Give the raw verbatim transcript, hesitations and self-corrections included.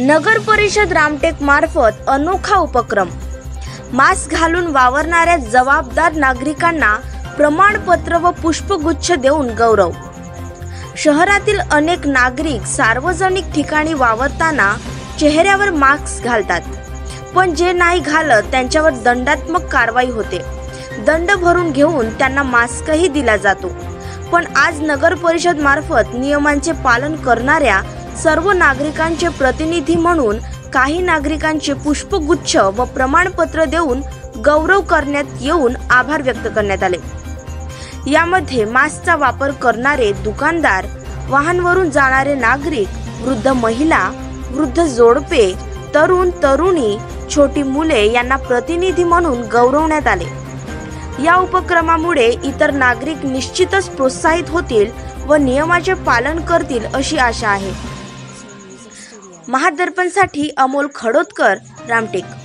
नगर परिषद रामटेक मार्फत अनोखा उपक्रम। मास्क घालून वावरणाऱ्या जबाबदार नागरिकांना प्रमाणपत्र व पुष्पगुच्छ देऊन गौरव। शहरातील अनेक नागरिक सार्वजनिक ठिकाणी वावरताना चेहऱ्यावर मास्क घालतात, पण जे नाही घालत त्यांच्यावर दंडात्मक कारवाई होते। दंड भरून घेऊन त्यांना मास्कही दिला जातो। पण आज नगर परिषद मार्फत नियमांचे पालन करणाऱ्या सर्व नागरिकांचे प्रतिनिधी म्हणून काही नागरिकांचे पुष्पगुच्छ व प्रमाणपत्र देऊन गौरव करण्यात येऊन आभार व्यक्त करण्यात आले। यामध्ये मास्कचा वापर करणारे दुकानदार, वाहनवरून जाणारे नागरिक, वृद्ध महिला, वृद्ध जोडपे, तरुण तरुणी, छोटी मुले यांना प्रतिनिधी म्हणून गौरवण्यात आले। या उपक्रमामुळे इतर नागरिक निश्चितच प्रोत्साहित होतील व नियमाचे पालन करतील अशी आशा आहे। महादर्पणसाठी अमोल खडोदकर, रामटेक।